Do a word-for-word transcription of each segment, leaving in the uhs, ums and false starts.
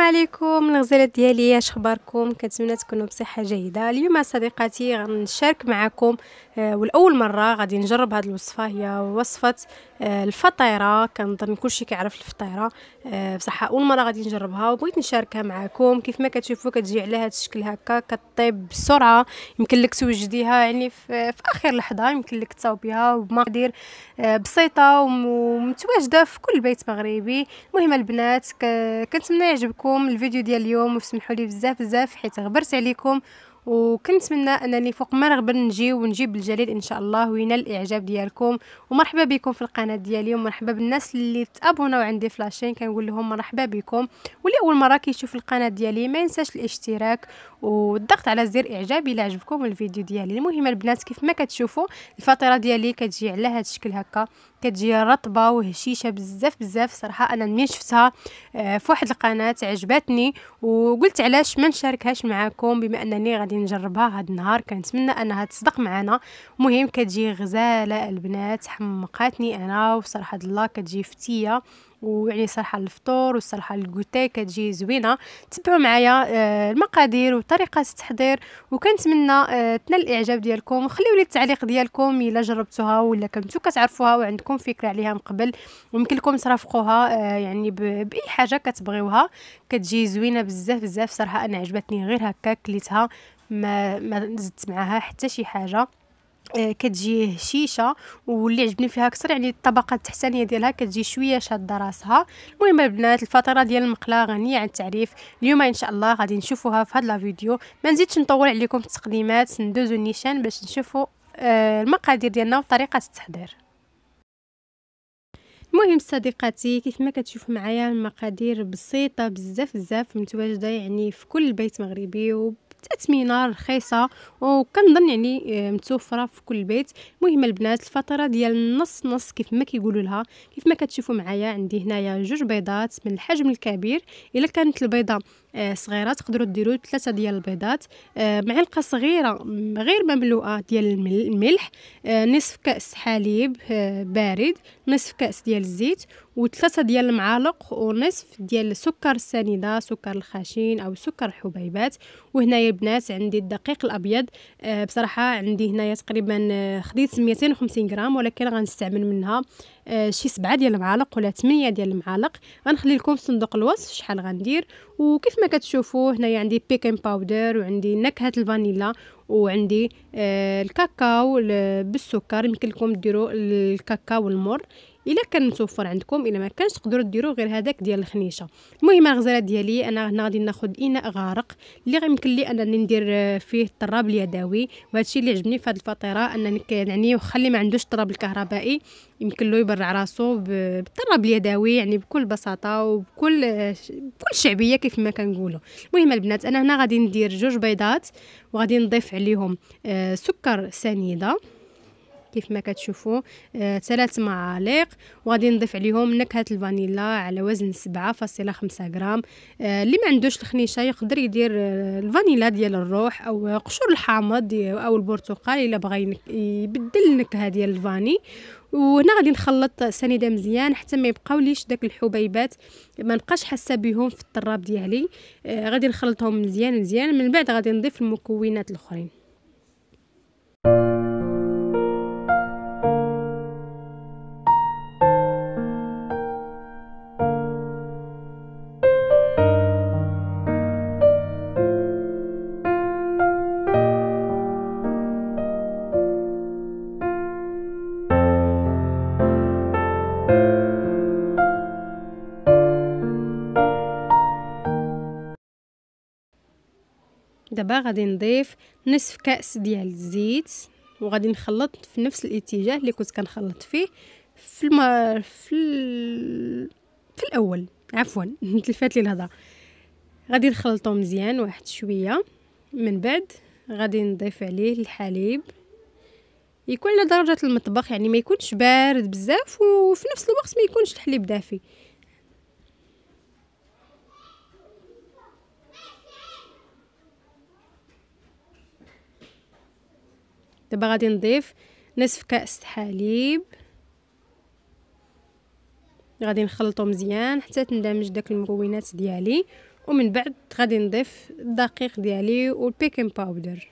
عليكم الغزالات ديالي، اش اخباركم؟ كنتمنى تكونوا بصحه جيده. اليوم صديقاتي غنشارك معكم آه ولاول مره غادي نجرب هذه الوصفه، هي وصفه آه الفطيره. كنظن كلشي كيعرف الفطيره، آه بصح اول مره غادي نجربها وبغيت نشاركها معكم. كيف ما كتشوفوا كتجي على هذا الشكل هكا، كطيب بسرعه، يمكن لك توجديها يعني في, في اخر لحظه، يمكن لك تصاوبيها وبمقادير آه بسيطه ومتواجده في كل بيت مغربي. المهم البنات كنتمنى يعجبكم الفيديو ديال اليوم، وسمحوا لي بزاف بزاف حيت غبرت عليكم، وكنتمنى انني فوق ما نغبر نجي ونجيب الجليل ان شاء الله وينال الاعجاب ديالكم. ومرحبا بكم في القناه ديالي، ومرحبا بالناس اللي تابوناو عندي في لاشين، كنقول لهم مرحبا بكم. واللي اول مره كيشوف القناه ديالي ما ينساش الاشتراك والضغط على زر اعجاب الى عجبكم الفيديو ديالي. المهم البنات كيف ما كتشوفوا الفطيره ديالي كتجي على هذا الشكل هكا، كتجي رطبه وهشيشه بزاف بزاف. صراحه انا ملي شفتها في واحد القناه عجبتني وقلت علاش ما نشاركهاش معكم، بما انني غادي نجربها هذا النهار. كنتمنى انها تصدق معنا. المهم كتجي غزاله البنات، حمقاتني انا وصراحه الله كتجي فتيه، ويعني صراحه الفطور والصراحه الكوتي كتجي زوينه. تبعوا معايا آه المقادير وطريقه التحضير، وكنتمنى آه تنال الاعجاب ديالكم. وخليوا لي التعليق ديالكم الا جربتوها ولا كنتو كتعرفوها وعندكم فكره عليها من قبل، ويمكن لكم ترافقوها آه يعني باي حاجه كتبغيوها. كتجي زوينه بزاف بزاف. صراحه انا عجبتني غير هكا كليتها، ما ما زدت معاها حتى شي حاجه. آه كتجي هشيشه، واللي عجبني فيها اكثر يعني الطبقه التحتانيه ديالها كتجي شويه شاده راسها. المهم البنات الفطيره ديال المقله غنيه عن التعريف. اليوم ان شاء الله غادي نشوفوها في هذا الفيديو. ما نزيدش نطول عليكم في التقديمات، ندوزو النيشان باش نشوفوا آه المقادير ديالنا وطريقه التحضير. المهم صديقاتي كيف ما كتشوفوا معايا المقادير بسيطه بزاف بزاف، متواجده يعني في كل بيت مغربي وبتثمينه رخيصه، وكنظن يعني متوفره في كل بيت. المهم البنات الفطيره ديال نص نص كيف ما كيقولوا لها. كيف ما كتشوفوا معايا عندي هنايا جوج بيضات من الحجم الكبير. الا كانت البيضه آه صغيره تقدروا ديروا ثلاثه ديال البيضات، آه معلقه صغيره غير مملوءه ديال الملح، آه نصف كاس حليب آه بارد، نصف كاس ديال الزيت، وثلاثه ديال المعالق ونصف ديال السكر السنيده، سكر الخشين او سكر الحبيبات. وهنايا البنات عندي الدقيق الابيض، آه بصراحه عندي هنايا تقريبا آه خديت مئتين وخمسين غرام، ولكن غنستعمل منها آه شي سبعة ديال المعالق ولا ثمانية ديال المعالق. غنخلي لكم في صندوق الوصف شحال غندير. وكيف ما كتشوفوا هنايا عندي بيكين باودر، وعندي نكهه الفانيلا، وعندي آه الكاكاو بالسكر. يمكن لكم ديروا الكاكاو المر الا كان متوفر عندكم، الا ما كانش تقدروا ديروا غير هذاك ديال الخنيشه. المهم الغزاله ديالي انا هنا غادي ناخذ اناء غارق اللي غيمكن لي انني ندير فيه الطراب اليدوي. وهذا الشيء اللي عجبني في هذه الفطيره انني يعني وخلي ما عندوش الطراب الكهربائي، يمكن له يبرع راسو بالطراب اليدوي يعني بكل بساطه وبكل بكل شعبيه كيف ما كنقولوا. المهم البنات انا هنا غادي ندير جوج بيضات، وغادي نضيف عليهم آه سكر سنيده كيف ما كتشوفوا آه، ثلاث معالق، وغادي نضيف عليهم نكهه الفانيلا على وزن سبعة فاصلة خمسة غرام. آه، اللي ما عندوش الخنيشه يقدر يدير آه، الفانيلا ديال الروح او قشور الحامض او البرتقال الا بغى يبدل النكهه ديال الفاني. وهنا غادي نخلط سنيده مزيان حتى ما يبقاوليش داك الحبيبات، ما نبقاش حاسه بهم في الطراب ديالي. آه، غادي نخلطهم مزيان مزيان، من بعد غادي نضيف المكونات الاخرين. دابا غادي نضيف نصف كاس ديال الزيت، وغادي نخلط في نفس الاتجاه اللي كنت كنخلط فيه في الم... في ال... في الاول. عفوا تلفات لي الهضره. غادي نخلطو مزيان واحد شويه، من بعد غادي نضيف عليه الحليب يكون على درجه المطبخ، يعني ما يكونش بارد بزاف وفي نفس الوقت ما يكونش الحليب دافي. دابا غادي نضيف نصف كاس حليب، غادي نخلطو مزيان حتى تندمج داك المكونات ديالي، ومن بعد غادي نضيف الدقيق ديالي والبيكين باودر.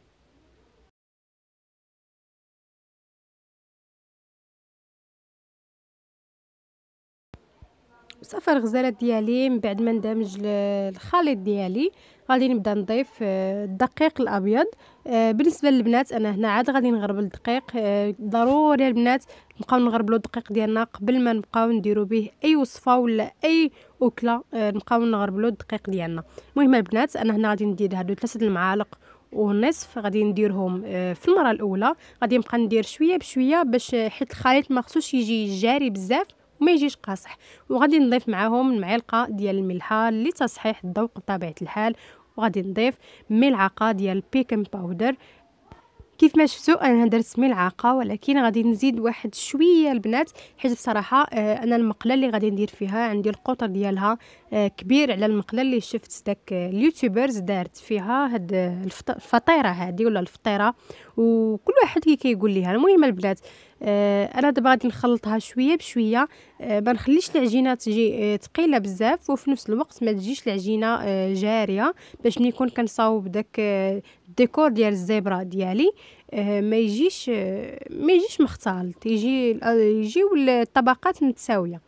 صافي الغزالات ديالي من بعد ما ندمج الخليط ديالي غادي نبدا نضيف آه، الدقيق الابيض. آه، بالنسبه للبنات انا هنا عاد غادي نغربل الدقيق. آه، ضروري البنات نبقاو نغربلو الدقيق ديالنا قبل ما نبقاو نديرو به اي وصفه ولا اي اكله. آه، نبقاو نغربلو الدقيق ديالنا. المهم البنات انا هنا غادي ندير هادو ثلاثه المعالق ونصف غادي نديرهم آه، في المره الاولى. غادي نبقى ندير شويه بشويه باش حيت الخليط ما خصوش يجي جاري بزاف وما يجيش قاصح. وغادي نضيف معاهم المعلقه ديال الملحه لتصحيح الذوق بطبيعه الحال. وغادي نضيف ملعقه ديال البيكن باودر. كيف ما شفتوا انا درت ملعقه ولكن غادي نزيد واحد شويه البنات حيت بصراحه آه انا المقله اللي غادي ندير فيها عندي القطر ديالها آه كبير على المقله اللي شفت داك آه اليوتيوبرز دارت فيها هاد الفطيره هذه ولا الفطيره وكل واحد كي كيقول ليها. المهم البنات آه انا دابا غادي نخلطها شويه بشويه. آه ما نخليش العجينه تجي آه ثقيله بزاف وفي نفس الوقت ما تجيش العجينه آه جاريه باش ملي نكون كنصاوب داك آه الديكور ديال الزبره ديالي آه ما يجيش آه ما يجيش مختلط يجي آه يجيو الطبقات متساويه.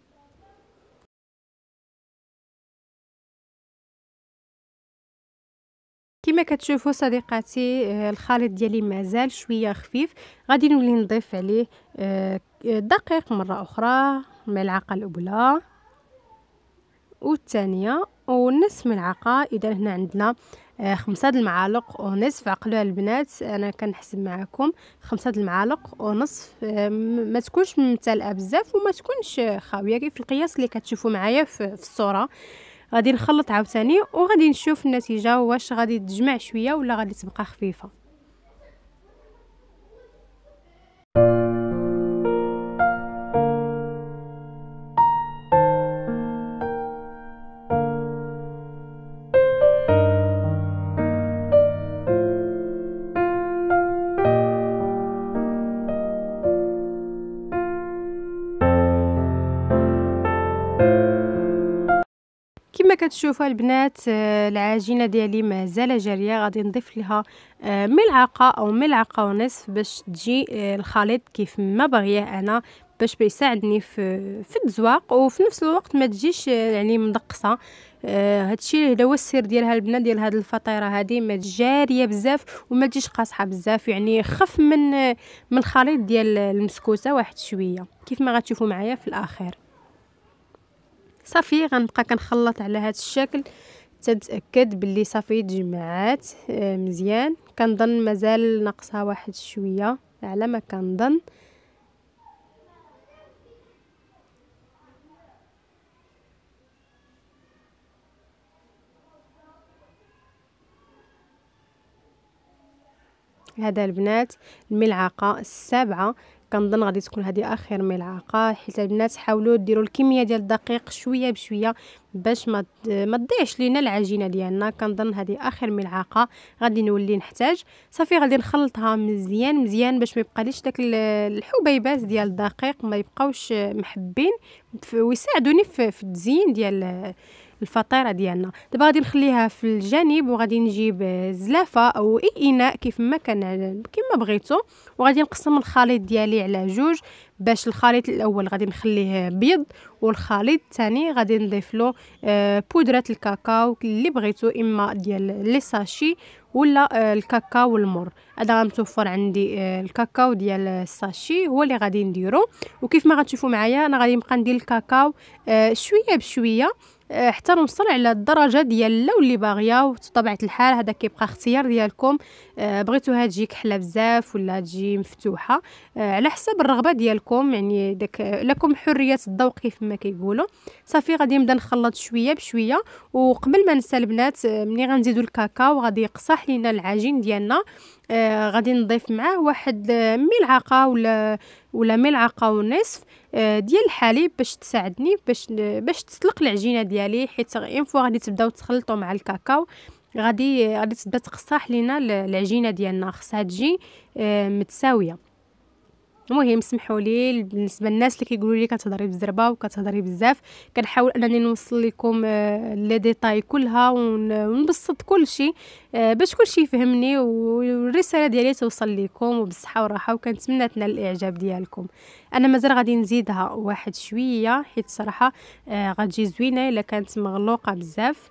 كما كتشوفوا صديقاتي آه الخليط ديالي مازال شويه خفيف. غادي نولي نضيف عليه آه الدقيق مره اخرى الملعقه الاولى والثانيه ونصف ملعقه. اذا هنا عندنا آه خمسة د المعالق ونصف. عقلوها البنات انا كنحسب معكم خمسة د المعالق ونصف. آه ما تكونش ممتلئه بزاف وما تكونش خاويه كيف القياس اللي كتشوفوا معايا في, في الصوره. غادي نخلط عاوتاني وغادي نشوف النتيجه واش غادي تجمع شويه ولا غادي تبقى خفيفه. كما كتشوفوا البنات آه العجينه ديالي مازال جاريه. غادي نضيف لها آه ملعقه او ملعقه ونصف باش تجي آه الخليط كيف ما باغيه انا باش بيساعدني في في التزواق وفي نفس الوقت ما تجيش آه يعني مدقصه. آه هادشي هذا هو السر ديالها البنات ديال هاد الفطيره هذه ما جاريه بزاف وما تجيش قاصحه بزاف يعني خف من آه من الخليط ديال المسكوسه واحد شويه كيف ما غتشوفوا معايا في الاخير. صافي غنبقى كنخلط على هذا الشكل تتاكد باللي صافي تجمعات آه مزيان. كنظن مازال ناقصها واحد شويه على ما كنظن. هذا البنات الملعقه السابعه كنظن غادي تكون هذه اخر ملعقه حيت البنات حاولوا ديروا الكميه ديال الدقيق شويه بشويه باش ما ما تضيعش لينا العجينه ديالنا. كنظن هذه اخر ملعقه غادي نولي نحتاج. صافي غادي نخلطها مزيان مزيان باش ما يبقاليش داك الحبيبات ديال الدقيق ما يبقاوش محبين ويساعدوني في, في التزيين ديال الفطيره ديالنا. دابا غادي نخليها في الجانب وغادي نجيب زلافه او اي اناء كيف ما كان كيما بغيتو وغادي نقسم الخليط ديالي على جوج باش الخليط الاول غادي نخليه بيض والخليط الثاني غادي نضيف له آه بودره الكاكاو اللي بغيتو اما ديال لي ساشي ولا آه الكاكاو والمر. هذا متوفر عندي آه الكاكاو ديال الساشي هو اللي غادي نديرو. وكيف ما غتشوفوا معايا انا غادي نبقى ندير الكاكاو آه شويه بشويه حتى نوصل على الدرجه ديال اللون اللي باغيه. وبطبيعه الحال هذا كيبقى اختيار ديالكم. آه بغيتوها تجي كحله بزاف ولا تجي مفتوحه آه على حسب الرغبه ديالكم يعني داك لكم حريه الذوق كيف ما كيقولوا. صافي غادي نبدا نخلط شويه بشويه. وقبل ما ننسى البنات ملي غنزيدوا الكاكاو غادي يقصح لينا العجين ديالنا. آه غادي نضيف معاه واحد ملعقه ولا ولا ملعقه ونصف آه ديال الحليب باش تساعدني باش باش تسلق العجينه ديالي حيت اون فوا غادي تبداو تخلطوا مع الكاكاو غادي غادي تبدا تقصح لينا العجينه ديالنا خصها تجي آه متساويه. المهم سمحوا لي بالنسبه للناس اللي كيقولوا لي كتهضري بالزربه وكتهضري بزاف، كنحاول انني نوصل لكم آه، لي ديتاي كلها ون- ونبسط كل شيء آه، باش كل شيء يفهمني والرساله ديالي توصل لكم وبالصحه والراحه، وكنتمنى تنال الاعجاب ديالكم. انا مازال غادي نزيدها واحد شويه حيت صراحه آه، غتجي زوينه الا كانت مغلوقه بزاف.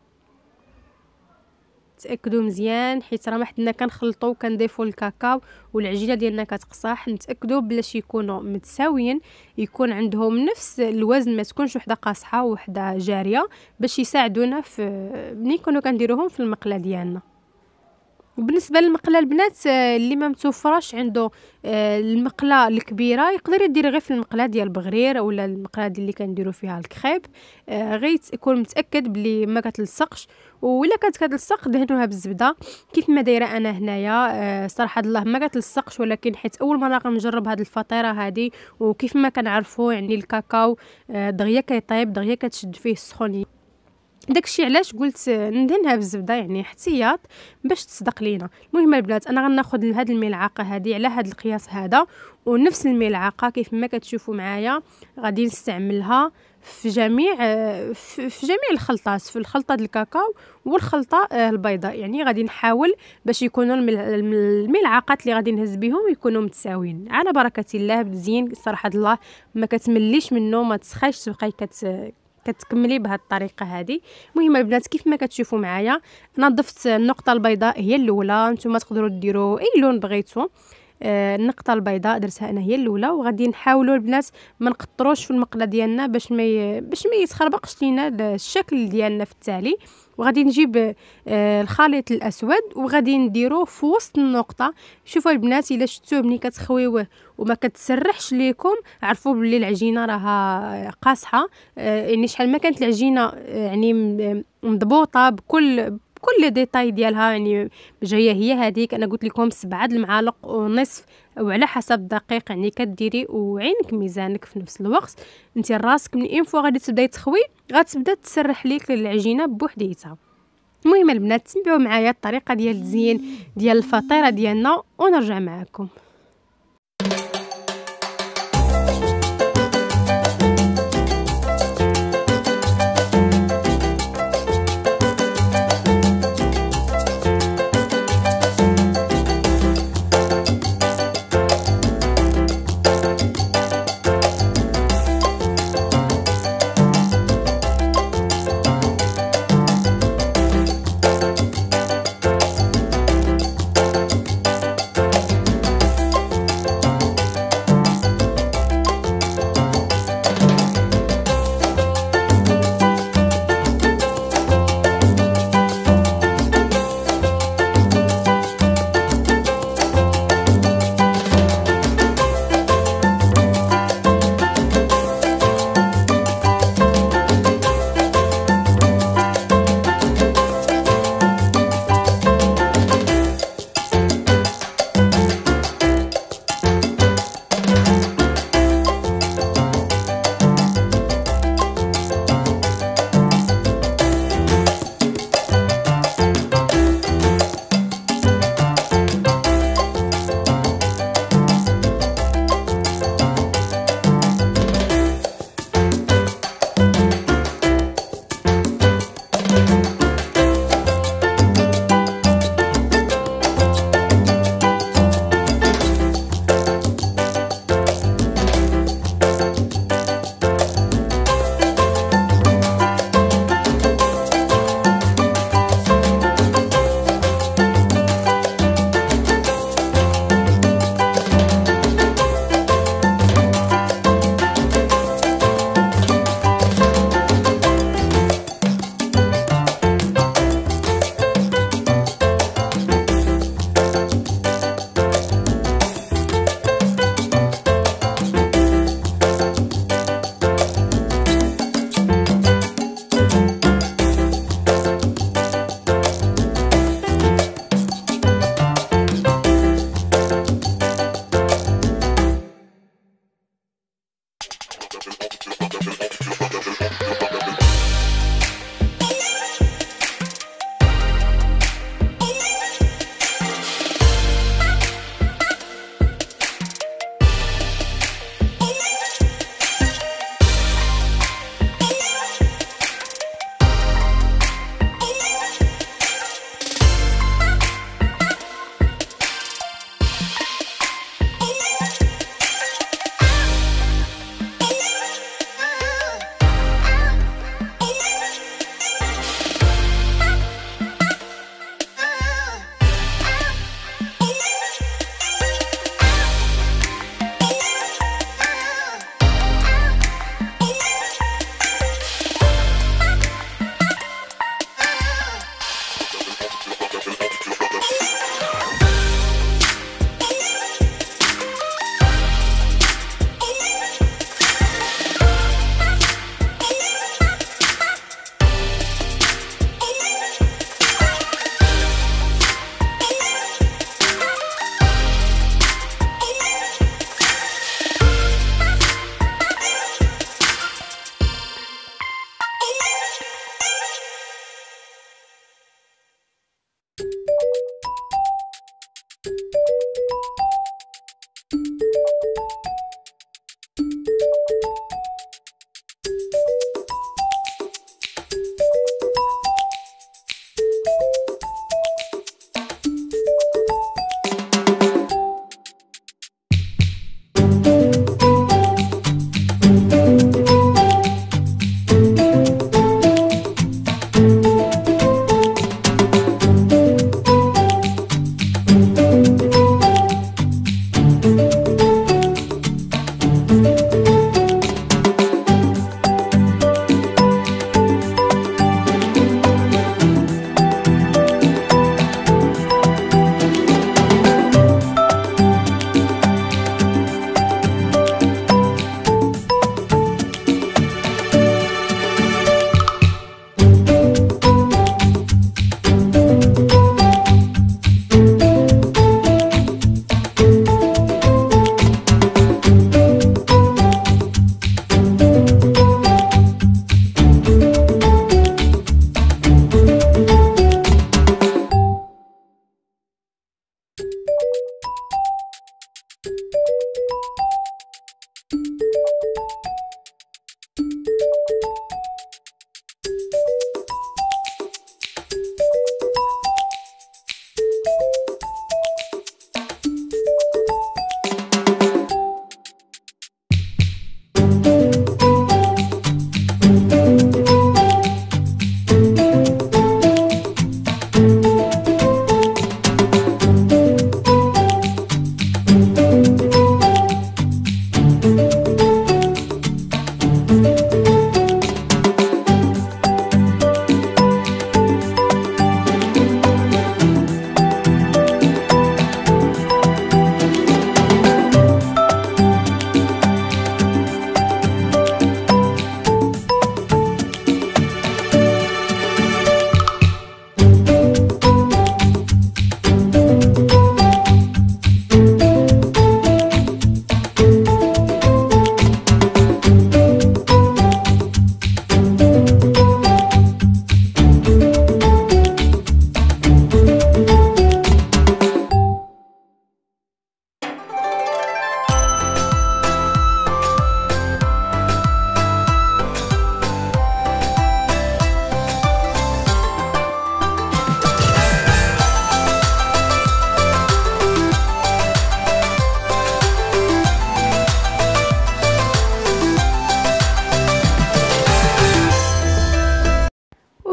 تاكدوا مزيان حيت راه ما حدنا كنخلطوا وكنضيفوا الكاكاو والعجينه ديالنا كتقصاح، نتاكدوا بلاش يكونوا متساويين، يكون عندهم نفس الوزن، ما تكونش وحده قاصحه وحده جاريه، باش يساعدونا في ملي نكونوا كنديروهم في المقله ديالنا. وبالنسبه للمقله البنات آه، اللي ما متوفراش عنده آه، المقله الكبيره يقدر يدير غير في المقله ديال البغرير اولا المقله ديال اللي كنديروا فيها الكريب. آه، غير يكون متاكد بلي ما كتلصقش، وإلا كانت كتلصق دهنوها بالزبده كيف ما دايره انا هنايا. آه، صراحه الله ما كتلصقش، ولكن حيت اول مره غنجرب هذه الفطيره هذه، وكيف ما كنعرفوا يعني الكاكاو آه، دغيا كيطيب دغيا كتشد فيه السخونيه، داكشي علاش قلت ندهنها بالزبده يعني احتياط باش تصدق لينا. المهم البنات انا غناخذ هاد الملعقه هذه على هاد القياس هذا، ونفس الملعقه كيف ما كتشوفوا معايا غادي نستعملها في جميع في في جميع الخلطات، في الخلطه ديال الكاكاو والخلطه آه، البيضاء. يعني غادي نحاول باش يكونوا المل- الم- الملعقات اللي غادي نهز بهم يكونوا متساويين على بركه الله. بزين صراحه الله ما كتمليش منه، ما تسخايش تبقاي كت كتكملي بهذه الطريقه هذه. المهم البنات كيف ما كتشوفوا معايا انا ضفت النقطه البيضاء هي الاولى، نتوما تقدروا ديروا اي لون بغيتو. آه النقطه البيضاء درتها انا هي الاولى، وغادي نحاولوا البنات ما نقطروش في المقله ديالنا باش ما ي... باش ما يتخربقش لينا الشكل ديالنا في التالي. وغادي نجيب آه الخليط الاسود وغادي نديروه في وسط النقطه. شوفوا البنات الا شفتوه ملي كتخويوه وما كتسرحش ليكم عرفوا باللي العجينه راها قاصحه. آه يعني شحال ما كانت العجينه آه يعني م- مضبوطه بكل كل ديتاي ديالها، يعني جايه هي هذيك انا قلت لكم سبعة المعالق ونصف وعلى حسب الدقيق يعني كديري، وعينك ميزانك في نفس الوقت. انت راسك من اين فوا غادي تبداي تخوي غتبدا تسرح ليك العجينه بوحديتها. المهم البنات تبعوا معايا الطريقه ديال التزيين ديال الفطيره ديالنا ونرجع معكم.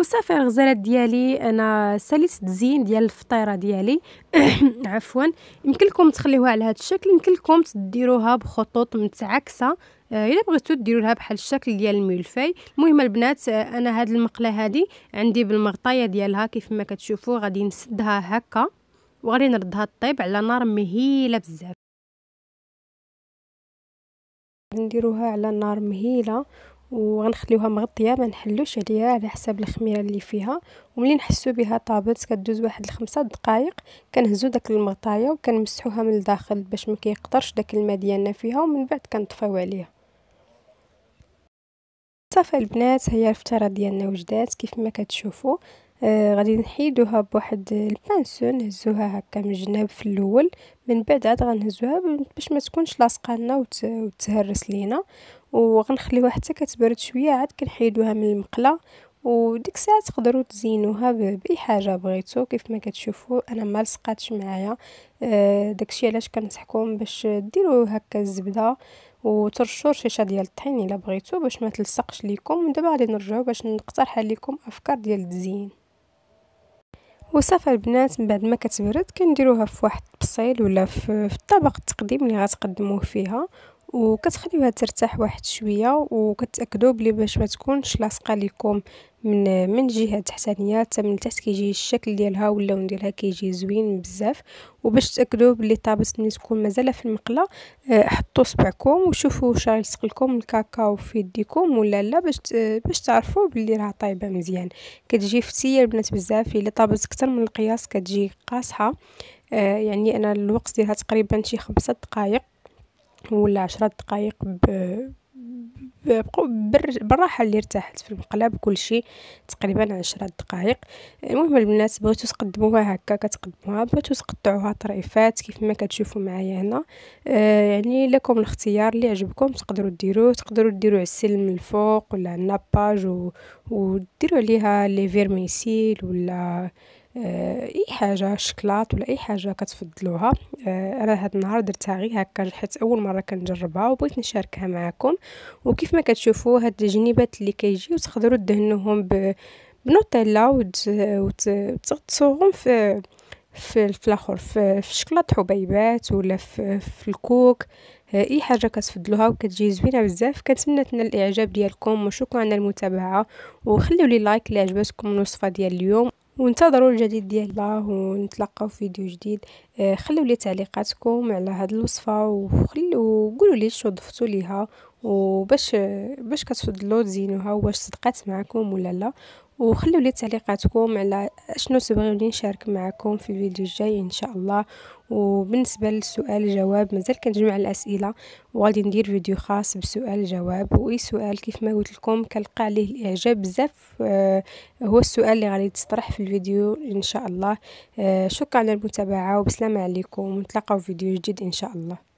وصافي الغزالات ديالي انا ساليت التزيين ديال الفطيره ديالي عفوا. يمكن لكم تخليوها على هذا الشكل، يمكن لكم تديروها بخطوط متعاكسه آه، الا بغيتو ديروا لها بحال الشكل ديال الملفاي. المهم البنات آه، انا هاد المقله هادي عندي بالمغطيه ديالها كيف ما كتشوفوا، غادي نسدها هكا وغادي نردها طيب على نار مهيله بزاف. نديروها على نار مهيله وغنخليوها مغطيه، ما نحلوش عليها على حساب الخميره اللي فيها. وملي نحسوا بها طابت كدوز واحد الخمسة دقائق كنهزو داك المغطايه وكنمسحوها من الداخل باش ما كيقطرش داك الماء ديالنا فيها، ومن بعد كنطفيو عليها. صافي البنات هي الفطيره ديالنا وجدات كيف ما كتشوفوا. آه غادي نحيدوها بواحد البانسو نهزوها هكا من الجناب في الاول، من بعد عاد غنهزوها باش ما تكونش لاصقه لنا وت... وتهرس لينا، وغنخليوها حتى كتبرد شويه عاد كنحيدوها من المقله. وديك الساعه تقدروا تزينوها باي حاجه بغيتو. كيف ما كتشوفوا انا ما لصقاتش معايا، آه داكشي علاش كنصحكم باش ديروا هكا الزبده وترشوا رشيشه ديال الطحين الا بغيتو باش ما تلصقش ليكم. ودابا غادي نرجعوا باش نقترح عليكم افكار ديال التزيين. وصافي البنات من بعد ما كتبرد كنديروها في واحد البصيل ولا في, في الطبق التقديم اللي غتقدموه فيها، وكتخليوها ترتاح واحد شويه وكتاكدوا بلي باش ما تكونش لاصقه لكم من من جهه تحتانيه حتى من تحت كيجي الشكل ديالها واللون ديالها كيجي زوين بزاف. وباش تاكدوا بلي طابت ملي تكون مازال في المقله أه حطوا صبعكم وشوفوا واش غيلصق لكم الكاكاو في يديكم ولا لا، باش باش تعرفوا بلي راه طايبه مزيان. كتجي فتيه البنات بزاف، الا طابت اكثر من القياس كتجي قاصحه. أه يعني انا الوقت ديالها تقريبا شي خمسة دقائق ولا عشرة دقائق ب... بالراحه اللي ارتاحت في المقله بكل شيء تقريبا عشرة دقائق. المهم البنات بغيتو تقدموها هكا كتقدموها، بغيتو تقطعوها طريفات كيف ما كتشوفوا معايا هنا. آه يعني لكم الاختيار اللي عجبكم تقدروا ديروه. تقدروا ديروا عسل من الفوق ولا ناباج و... وديروا عليها لي فيرميسيل ولا آه اي حاجه شكلاط ولا اي حاجه كتفضلوها. آه انا هاد النهار درتها غير هكا حيت اول مره كنجربها وبغيت نشاركها معكم. وكيف ما كتشوفوا هاد الجنيبات اللي كيجيو تقدروا دهنوهم ب بنوتيلا وتصوغهم في في الاخر في, في شكلاط حبيبات ولا في, في الكوك، اي حاجه كتفضلوها وكتجي زوينه بزاف. كنتمنى تنال الاعجاب ديالكم وشكرا على المتابعه، وخليوا لي لايك اللي عجبتكم الوصفه ديال اليوم، وانتظروا الجديد ديال الله ونتلاقاو في فيديو جديد. آه خليوا لي تعليقاتكم على هذه الوصفه وخلوا وقولوا لي شنو ضفتوا ليها وباش باش كتفضلوا تزينوها واش صدقات معكم ولا لا. وخلوا لي تعليقاتكم على شنو تبغيوني نشارك معكم في الفيديو الجاي ان شاء الله. وبالنسبه للسؤال الجواب مازال كنجمع الاسئله وغادي ندير فيديو خاص بسؤال الجواب. واي سؤال كيف ما قلت لكم كنلقى عليه الاعجاب بزاف آه هو السؤال اللي غادي تطرح في الفيديو ان شاء الله. آه شكرا على المتابعه وبسلامه عليكم، ونتلاقاو في فيديو جديد ان شاء الله.